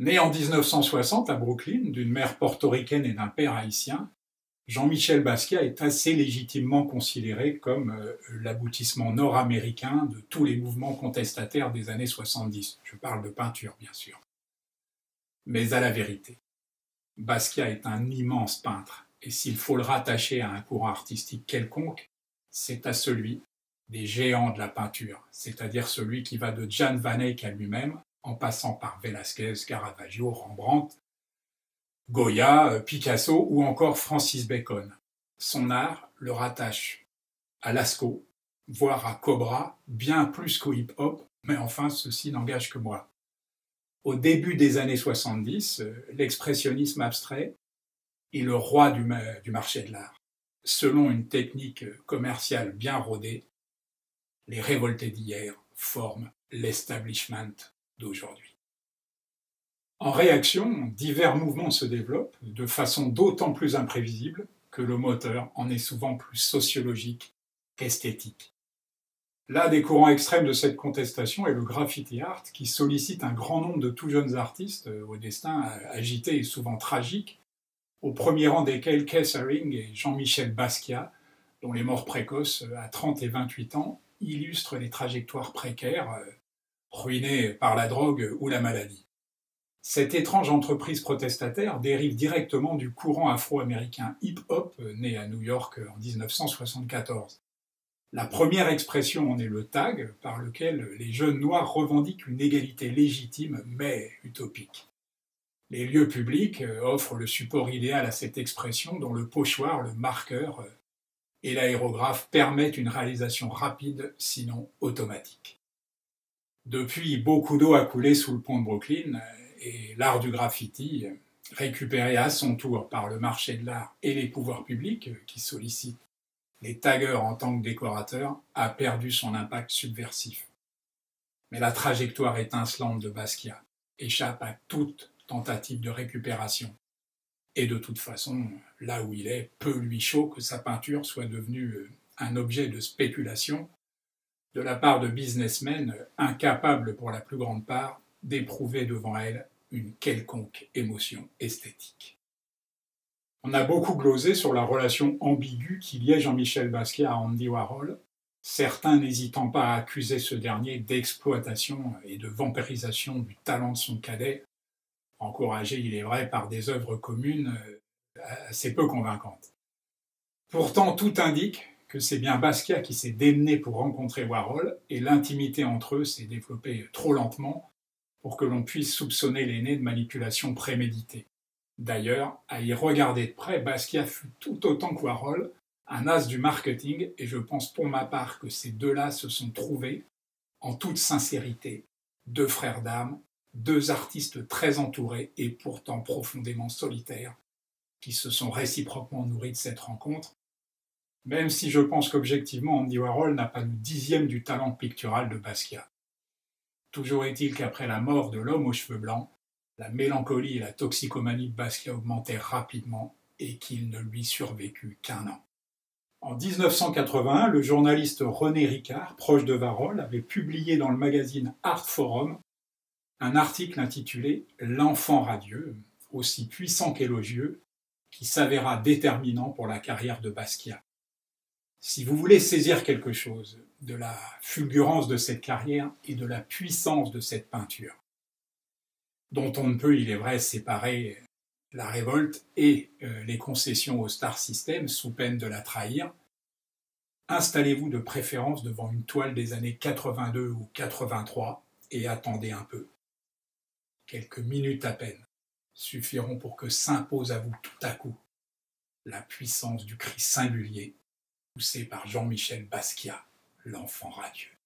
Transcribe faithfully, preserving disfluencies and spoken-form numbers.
Né en mille neuf cent soixante à Brooklyn, d'une mère portoricaine et d'un père haïtien, Jean-Michel Basquiat est assez légitimement considéré comme euh, l'aboutissement nord-américain de tous les mouvements contestataires des années soixante-dix. Je parle de peinture, bien sûr. Mais à la vérité, Basquiat est un immense peintre, et s'il faut le rattacher à un courant artistique quelconque, c'est à celui des géants de la peinture, c'est-à-dire celui qui va de Jan van Eyck à lui-même, en passant par Velázquez, Caravaggio, Rembrandt, Goya, Picasso ou encore Francis Bacon. Son art le rattache à Lascaux, voire à Cobra, bien plus qu'au hip-hop, mais enfin ceci n'engage que moi. Au début des années soixante-dix, l'expressionnisme abstrait est le roi du, du marché de l'art. Selon une technique commerciale bien rodée, les révoltés d'hier forment l'establishment d'aujourd'hui. En réaction, divers mouvements se développent de façon d'autant plus imprévisible que le moteur en est souvent plus sociologique qu'esthétique. L'un des courants extrêmes de cette contestation est le graffiti art, qui sollicite un grand nombre de tout jeunes artistes au destin agité et souvent tragique, au premier rang desquels Keith Haring et Jean-Michel Basquiat, dont les morts précoces à trente et vingt-huit ans illustrent les trajectoires précaires, ruinées par la drogue ou la maladie. Cette étrange entreprise protestataire dérive directement du courant afro-américain hip-hop né à New York en mille neuf cent soixante-quatorze. La première expression en est le tag, par lequel les jeunes noirs revendiquent une égalité légitime mais utopique. Les lieux publics offrent le support idéal à cette expression dont le pochoir, le marqueur et l'aérographe permettent une réalisation rapide, sinon automatique. Depuis, beaucoup d'eau a coulé sous le pont de Brooklyn et l'art du graffiti, récupéré à son tour par le marché de l'art et les pouvoirs publics qui sollicitent les taggers en tant que décorateurs, a perdu son impact subversif. Mais la trajectoire étincelante de Basquiat échappe à toute tentative de récupération. Et de toute façon, là où il est, peu lui chaud que sa peinture soit devenue un objet de spéculation de la part de businessmen incapables pour la plus grande part d'éprouver devant elle une quelconque émotion esthétique. On a beaucoup glosé sur la relation ambiguë qui liait Jean-Michel Basquiat à Andy Warhol, certains n'hésitant pas à accuser ce dernier d'exploitation et de vampirisation du talent de son cadet, encouragé, il est vrai, par des œuvres communes assez peu convaincantes. Pourtant, tout indique que c'est bien Basquiat qui s'est démené pour rencontrer Warhol, et l'intimité entre eux s'est développée trop lentement pour que l'on puisse soupçonner l'aîné de manipulation préméditée. D'ailleurs, à y regarder de près, Basquiat fut tout autant que Warhol un as du marketing, et je pense pour ma part que ces deux-là se sont trouvés, en toute sincérité, deux frères d'âme, deux artistes très entourés et pourtant profondément solitaires, qui se sont réciproquement nourris de cette rencontre, même si je pense qu'objectivement Andy Warhol n'a pas le dixième du talent pictural de Basquiat. Toujours est-il qu'après la mort de l'homme aux cheveux blancs, la mélancolie et la toxicomanie de Basquiat augmentèrent rapidement et qu'il ne lui survécut qu'un an. En mille neuf cent quatre-vingt-un, le journaliste René Ricard, proche de Warhol, avait publié dans le magazine Art Forum un article intitulé « L'enfant radieux », aussi puissant qu'élogieux, qui s'avéra déterminant pour la carrière de Basquiat. Si vous voulez saisir quelque chose de la fulgurance de cette carrière et de la puissance de cette peinture, dont on ne peut, il est vrai, séparer la révolte et euh, les concessions au Star System sous peine de la trahir, installez-vous de préférence devant une toile des années quatre-vingt-deux ou quatre-vingt-trois et attendez un peu. Quelques minutes à peine suffiront pour que s'impose à vous tout à coup la puissance du cri singulier poussé par Jean-Michel Basquiat, l'enfant radieux.